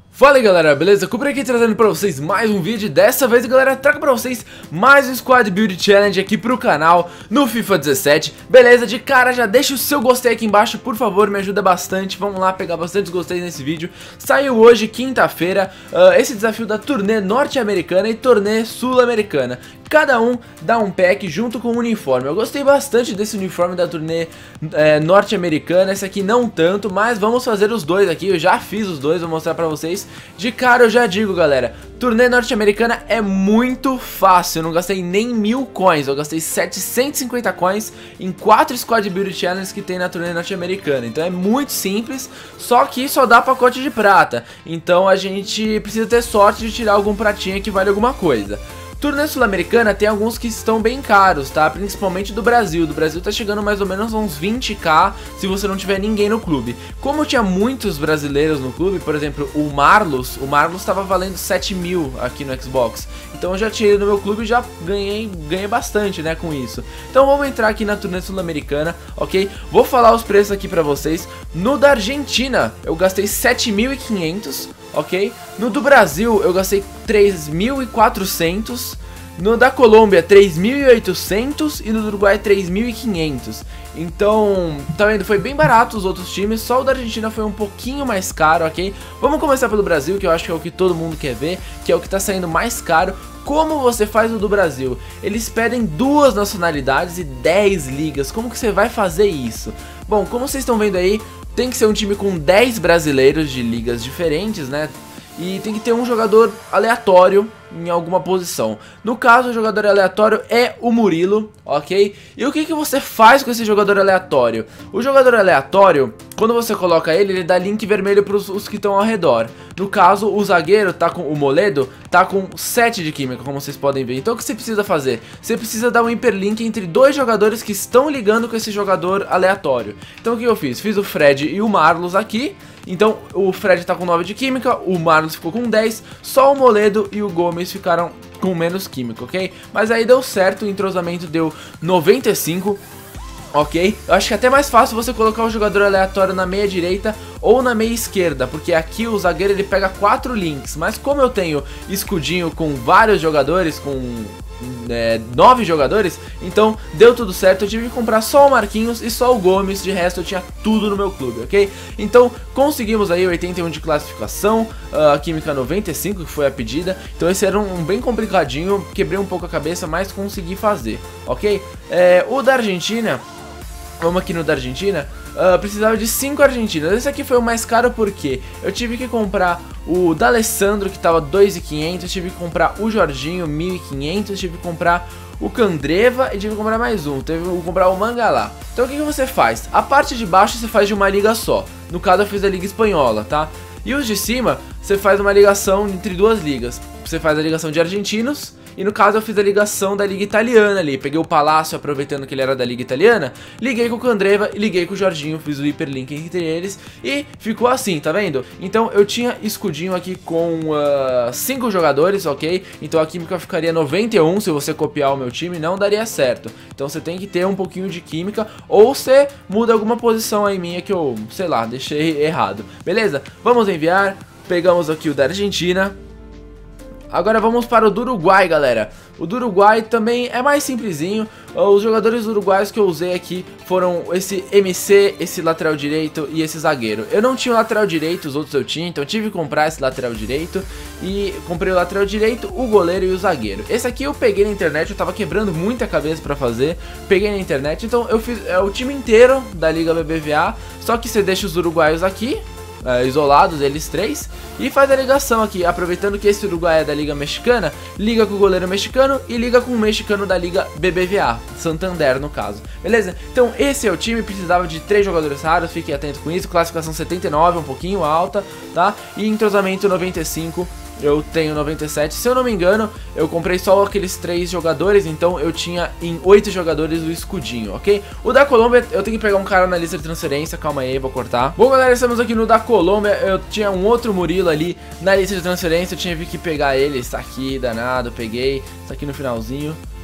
Fala aí galera, beleza? Cooper aqui trazendo pra vocês mais um vídeo. Dessa vez galera, trago pra vocês mais um Squad Build Challenge aqui pro canal no FIFA 17. Beleza? De cara já deixa o seu gostei aqui embaixo, por favor, me ajuda bastante. Vamos lá pegar bastante gostei nesse vídeo. Saiu hoje, quinta-feira, esse desafio da turnê norte-americana e turnê sul-americana. Cada um dá um pack junto com um uniforme. Eu gostei bastante desse uniforme da turnê norte-americana. Esse aqui não tanto, mas vamos fazer os dois aqui. Eu já fiz os dois, vou mostrar pra vocês. De cara eu já digo, galera, turnê norte-americana é muito fácil. Eu não gastei nem 1000 coins, eu gastei 750 coins em 4 Squad Build Challenges que tem na turnê norte-americana. Então é muito simples, só que só dá pacote de prata. Então a gente precisa ter sorte de tirar algum pratinha que vale alguma coisa. Turnê sul-americana tem alguns que estão bem caros, tá? Principalmente do Brasil. Do Brasil tá chegando mais ou menos uns 20k se você não tiver ninguém no clube. Como tinha muitos brasileiros no clube, por exemplo, o Marlos tava valendo 7.000 aqui no Xbox. Então eu já tirei no meu clube e já ganhei bastante, né, com isso. Então vamos entrar aqui na turnê sul-americana, ok? Vou falar os preços aqui pra vocês. No da Argentina eu gastei 7.500, ok? No do Brasil eu gastei 3.400. No da Colômbia 3.800 e no do Uruguai 3.500. Então, tá vendo? Foi bem barato os outros times, só o da Argentina foi um pouquinho mais caro, ok? Vamos começar pelo Brasil, que eu acho que é o que todo mundo quer ver, que é o que tá saindo mais caro. Como você faz o do Brasil? Eles pedem 2 nacionalidades e 10 ligas. Como que você vai fazer isso? Bom, como vocês estão vendo aí, tem que ser um time com 10 brasileiros de ligas diferentes, né? E tem que ter um jogador aleatório em alguma posição. No caso, o jogador aleatório é o Murilo, ok? E o que você faz com esse jogador aleatório? O jogador aleatório, quando você coloca ele, ele dá link vermelho para os que estão ao redor. No caso, o zagueiro tá com o Moledo, tá com 7 de química, como vocês podem ver. Então o que você precisa fazer? Você precisa dar um hiperlink entre 2 jogadores que estão ligando com esse jogador aleatório. Então o que eu fiz? Fiz o Fred e o Marlos aqui. Então o Fred tá com 9 de química, o Marlos ficou com 10, só o Moledo e o Gomes ficaram com menos química, ok? Mas aí deu certo, o entrosamento deu 95, ok? Eu acho que é até mais fácil você colocar o jogador aleatório na meia direita ou na meia esquerda, porque aqui o zagueiro ele pega 4 links, mas como eu tenho escudinho com vários jogadores, com 9 jogadores, então deu tudo certo. Eu tive que comprar só o Marquinhos e só o Gomes, de resto eu tinha tudo no meu clube, ok? Então conseguimos aí 81 de classificação, a química 95 que foi a pedida. Então esse era um bem complicadinho, quebrei um pouco a cabeça, mas consegui fazer, ok? O da Argentina, vamos aqui no da Argentina. Precisava de 5 argentinos. Esse aqui foi o mais caro porque eu tive que comprar o D'Alessandro, que tava 2.500, tive que comprar o Jorginho 1.500, tive que comprar o Candreva e tive que comprar mais um, tive que comprar o Mangalá. Então o que você faz? A parte de baixo você faz de uma liga só. No caso eu fiz a liga espanhola, tá? E os de cima você faz uma ligação entre 2 ligas. Você faz a ligação de argentinos. E no caso eu fiz a ligação da liga italiana ali. Peguei o Palácio, aproveitando que ele era da liga italiana. Liguei com o Candreva e liguei com o Jorginho. Fiz o hiperlink entre eles. E ficou assim, tá vendo? Então eu tinha escudinho aqui com 5 jogadores, ok? Então a química ficaria 91. Se você copiar o meu time, não daria certo. Então você tem que ter um pouquinho de química. Ou você muda alguma posição aí minha que eu, sei lá, deixei errado. Beleza? Vamos enviar. Pegamos aqui o da Argentina. Agora vamos para o do Uruguai, galera. O do Uruguai também é mais simplesinho. Os jogadores uruguaios que eu usei aqui foram esse MC, esse lateral direito e esse zagueiro. Eu não tinha o lateral direito, os outros eu tinha, então eu tive que comprar esse lateral direito. E comprei o lateral direito, o goleiro e o zagueiro. Esse aqui eu peguei na internet, eu tava quebrando muita cabeça pra fazer. Peguei na internet, então eu fiz o time inteiro da Liga BBVA. Só que você deixa os uruguaios aqui, isolados, eles 3, e faz a ligação aqui, aproveitando que esse Uruguai é da Liga Mexicana, liga com o goleiro mexicano e liga com o mexicano da Liga BBVA, Santander no caso, beleza? Então esse é o time, precisava de 3 jogadores raros, fiquem atentos com isso, classificação 79, um pouquinho alta, tá? E entrosamento 95, eu tenho 97, se eu não me engano, eu comprei só aqueles 3 jogadores, então eu tinha em 8 jogadores o escudinho, ok? O da Colômbia, eu tenho que pegar um cara na lista de transferência, calma aí, vou cortar. Bom galera, estamos aqui no da Colômbia, eu tinha um outro Murilo ali na lista de transferência, eu tive que pegar ele, está aqui, danado, peguei, está aqui no finalzinho.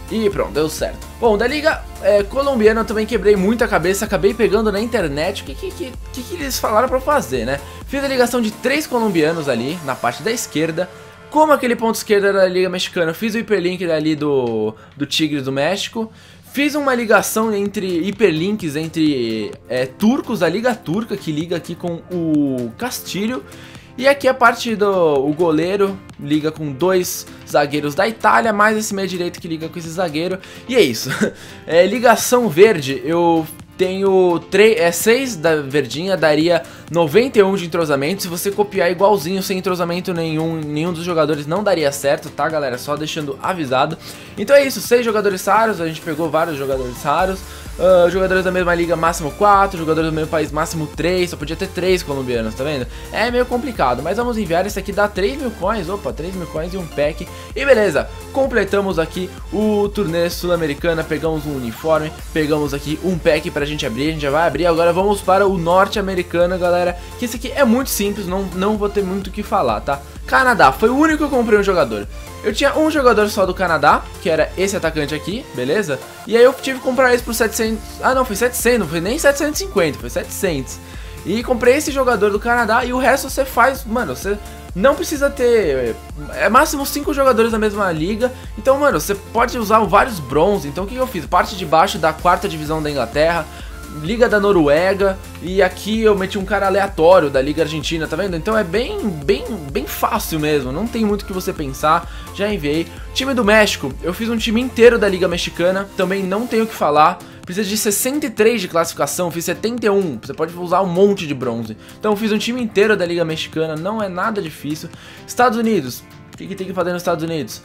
E pronto, deu certo. Bom, da liga colombiana eu também quebrei muita cabeça, acabei pegando na internet o que eles falaram pra fazer, né? Fiz a ligação de 3 colombianos ali, na parte da esquerda. Como aquele ponto esquerdo era da liga mexicana, eu fiz o hiperlink ali do Tigres do México. Fiz uma ligação entre hiperlinks entre turcos da liga turca, que liga aqui com o Castilho. E aqui a parte do goleiro liga com 2 zagueiros da Itália, mais esse meio direito que liga com esse zagueiro. E é isso. Ligação verde, eu tenho 6 da verdinha, daria 91 de entrosamento. Se você copiar igualzinho, sem entrosamento nenhum dos jogadores não daria certo, tá, galera? Só deixando avisado. Então é isso, 6 jogadores raros, a gente pegou vários jogadores raros. Jogadores da mesma liga, máximo 4, jogadores do mesmo país, máximo 3, só podia ter 3 colombianos, tá vendo? É meio complicado, mas vamos enviar. Esse aqui dá 3.000 coins, opa, 3.000 coins e um pack. E beleza, completamos aqui o turnê sul-americana, pegamos um uniforme, pegamos aqui um pack pra gente abrir, a gente já vai abrir. Agora vamos para o norte-americano, galera, que esse aqui é muito simples, não vou ter muito o que falar, tá? Canadá, foi o único que eu comprei um jogador. Eu tinha um jogador só do Canadá, que era esse atacante aqui, beleza? E aí eu tive que comprar esse por 700... Ah, não, foi 700, não foi nem 750, foi 700. E comprei esse jogador do Canadá e o resto você faz... Mano, você não precisa ter... É máximo 5 jogadores na mesma liga. Então, mano, você pode usar vários bronze. Então o que eu fiz? Parte de baixo da 4ª divisão da Inglaterra, Liga da Noruega, e aqui eu meti um cara aleatório da Liga Argentina, tá vendo? Então é bem fácil mesmo, não tem muito o que você pensar, já enviei. Time do México, eu fiz um time inteiro da Liga Mexicana, também não tenho o que falar. Precisa de 63 de classificação, fiz 71, você pode usar um monte de bronze. Então eu fiz um time inteiro da Liga Mexicana, não é nada difícil. Estados Unidos, o que tem que fazer nos Estados Unidos?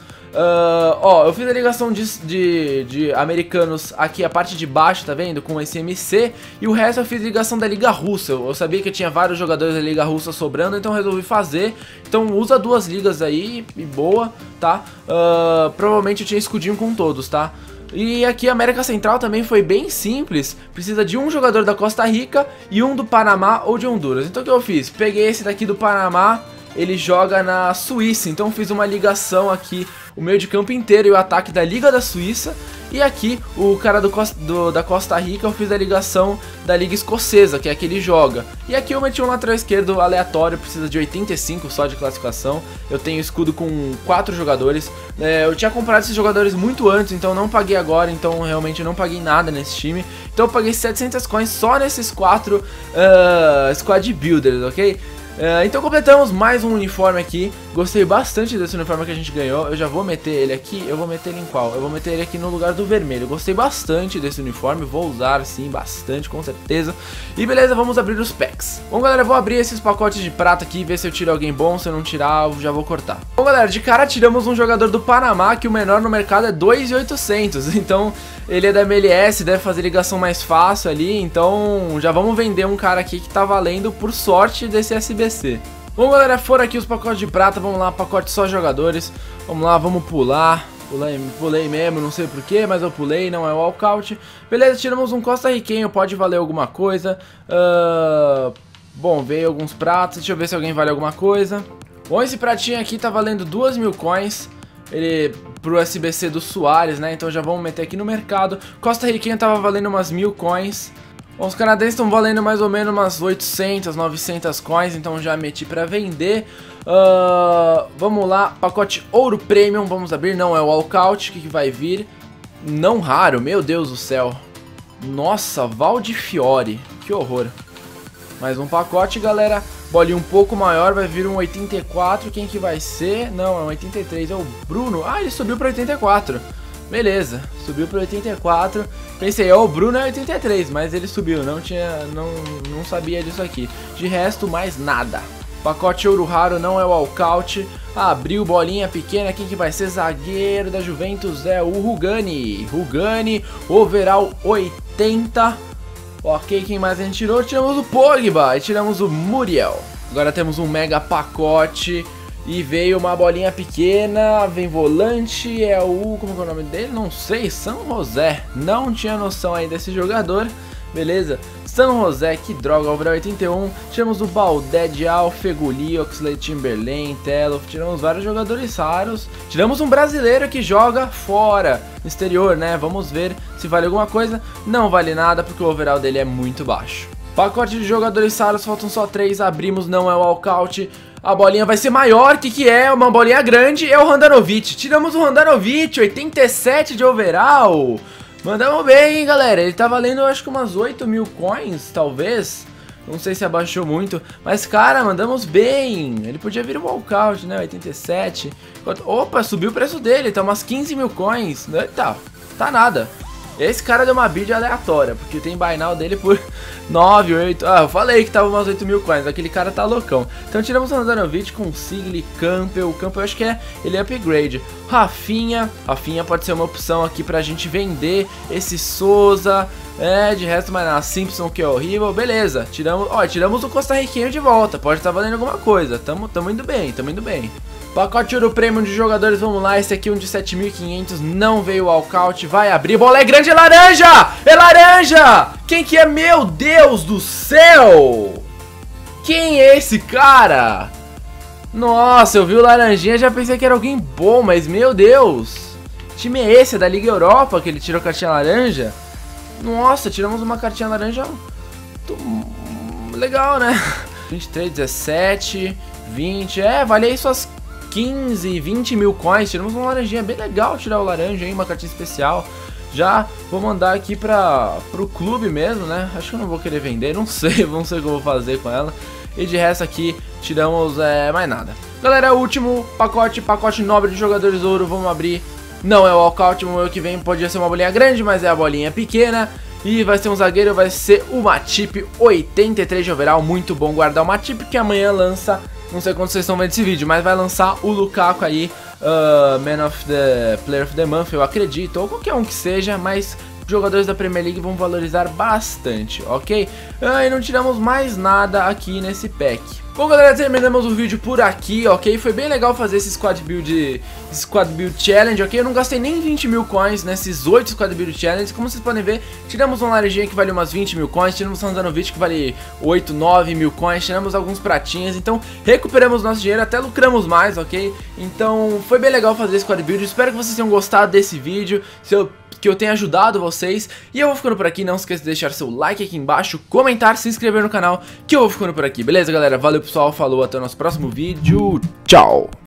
Eu fiz a ligação de americanos aqui, a parte de baixo, tá vendo? Com esse MC. E o resto eu fiz ligação da Liga Russa. Eu sabia que tinha vários jogadores da Liga Russa sobrando, então resolvi fazer. Então usa 2 ligas aí e boa, tá? Provavelmente eu tinha escudinho com todos, tá? E aqui a América Central também foi bem simples. Precisa de um jogador da Costa Rica e um do Panamá ou de Honduras. Então o que eu fiz? Peguei esse daqui do Panamá. Ele joga na Suíça, então fiz uma ligação aqui, o meio de campo inteiro e o ataque da Liga da Suíça. E aqui, o cara da Costa Rica, eu fiz a ligação da Liga Escocesa, que é a que ele joga. E aqui eu meti um lateral esquerdo aleatório, precisa de 85 só de classificação. Eu tenho escudo com 4 jogadores. Eu tinha comprado esses jogadores muito antes, então não paguei agora, então realmente não paguei nada nesse time. Então eu paguei 700 coins só nesses 4 Squad Builders, ok? Então completamos mais um uniforme aqui. Gostei bastante desse uniforme que a gente ganhou. Eu já vou meter ele aqui. Eu vou meter ele em qual? Eu vou meter ele aqui no lugar do vermelho. Gostei bastante desse uniforme. Vou usar sim, bastante, com certeza. E beleza, vamos abrir os packs. Bom, galera, eu vou abrir esses pacotes de prata aqui, ver se eu tiro alguém bom. Se eu não tirar, eu já vou cortar. Bom, galera, de cara tiramos um jogador do Panamá, que o menor no mercado é 2.800. Então ele é da MLS, deve fazer ligação mais fácil ali. Então já vamos vender um cara aqui que tá valendo por sorte desse SBC. Bom, galera, foram aqui os pacotes de prata. Vamos lá, pacote só jogadores. Vamos lá, vamos pular. Pulei mesmo, não sei porquê, mas eu pulei, não é walkout. Beleza, tiramos um costarriquenho, pode valer alguma coisa. Bom, veio alguns pratos, deixa eu ver se alguém vale alguma coisa. Bom, esse pratinho aqui tá valendo 2.000 coins. Ele pro SBC do Soares, né? Então já vamos meter aqui no mercado. Costarriquenho tava valendo umas 1.000 coins. Bom, os canadenses estão valendo mais ou menos umas 800, 900 coins, então já meti pra vender. Vamos lá, pacote Ouro Premium, vamos abrir, não é o walkout, o que vai vir? Não raro, meu Deus do céu. Nossa, Valdifiore, que horror. Mais um pacote, galera. Bolinha um pouco maior, vai vir um 84, quem que vai ser? Não, é um 83, é o Bruno. Ah, ele subiu pra 84. Beleza, subiu para 84. Pensei, o Bruno é 83, mas ele subiu, não sabia disso aqui. De resto, mais nada. Pacote ouro raro, não é o walkout. Abriu, bolinha pequena, quem que vai ser? Zagueiro da Juventus é o Rugani. Rugani, overall 80. Ok, quem mais a gente tirou? Tiramos o Pogba e tiramos o Muriel. Agora temos um mega pacote. E veio uma bolinha pequena, vem volante, é o... como é o nome dele? Não sei, São José. Não tinha noção aí desse jogador, beleza? San José, que droga, overall 81. Tiramos o Baldé, Dial, Feguli, Oxlade Chamberlain, Telof. Tiramos vários jogadores raros. Tiramos um brasileiro que joga fora, no exterior, né? Vamos ver se vale alguma coisa. Não vale nada porque o overall dele é muito baixo. Pacote de jogadores raros, faltam só 3. Abrimos, não é o walkout. A bolinha vai ser maior, que é? Uma bolinha grande, é o Handanovic. Tiramos o Handanovic, 87 de overall. Mandamos bem, hein, galera. Ele tá valendo, eu acho que umas 8.000 coins, talvez. Não sei se abaixou muito. Mas, cara, mandamos bem. Ele podia vir o walkout, né? 87. Opa, subiu o preço dele. Tá umas 15.000 coins. Eita, tá nada. Esse cara deu uma bid aleatória, porque tem buy now dele por 9, 8... Ah, eu falei que tava umas 8.000 coins, aquele cara tá loucão. Então tiramos o Handanovic com Sigli, Campbell. O Campbell eu acho que ele é upgrade. Rafinha pode ser uma opção aqui pra gente vender. Esse Souza, de resto mais nada. Simpson, que é horrível, beleza. Tiramos o costarriquenho de volta, pode estar valendo alguma coisa. Tamo indo bem, tamo indo bem. Pacote Ouro Premium de jogadores, vamos lá, esse aqui é um de 7.500, não veio o walkout, vai abrir, bola é grande, é laranja! É laranja! Quem que é? Meu Deus do céu! Quem é esse cara? Nossa, eu vi o laranjinha, já pensei que era alguém bom, mas meu Deus! Que time é esse? É da Liga Europa que ele tirou a cartinha laranja? Nossa, tiramos uma cartinha laranja legal, né? 23, 17, 20, vale aí suas 15, 20.000 coins. Tiramos uma laranjinha, bem legal tirar o laranja, hein? Uma cartinha especial. Já vou mandar aqui pro clube mesmo, né? Acho que eu não vou querer vender, não sei, vamos ver o que eu vou fazer com ela. E de resto aqui, tiramos mais nada. Galera, último pacote nobre de jogadores ouro, vamos abrir. Não é o walkout, o meu que vem podia ser uma bolinha grande, mas é a bolinha pequena. E vai ser um zagueiro, vai ser o Matip, 83 de overall, muito bom guardar o Matip, que amanhã lança, não sei quando vocês estão vendo esse vídeo, mas vai lançar o Lukaku aí, Player of the Month, eu acredito, ou qualquer um que seja, mas jogadores da Premier League vão valorizar bastante, ok? E não tiramos mais nada aqui nesse pack. Bom, galera, terminamos o vídeo por aqui, ok? Foi bem legal fazer esse Squad Build Challenge, ok? Eu não gastei nem 20.000 coins nesses 8 Squad Build Challenge. Como vocês podem ver, tiramos uma laranjinha que vale umas 20.000 coins, tiramos um Handanovic que vale 8, 9.000 coins, tiramos alguns pratinhas, então recuperamos nosso dinheiro, até lucramos mais, ok? Então foi bem legal fazer esse Squad Build, espero que vocês tenham gostado desse vídeo, que eu tenha ajudado vocês. E eu vou ficando por aqui, não esqueça de deixar seu like aqui embaixo, comentar, se inscrever no canal, que eu vou ficando por aqui, beleza, galera? Valeu, pessoal, falou, até o nosso próximo vídeo, tchau!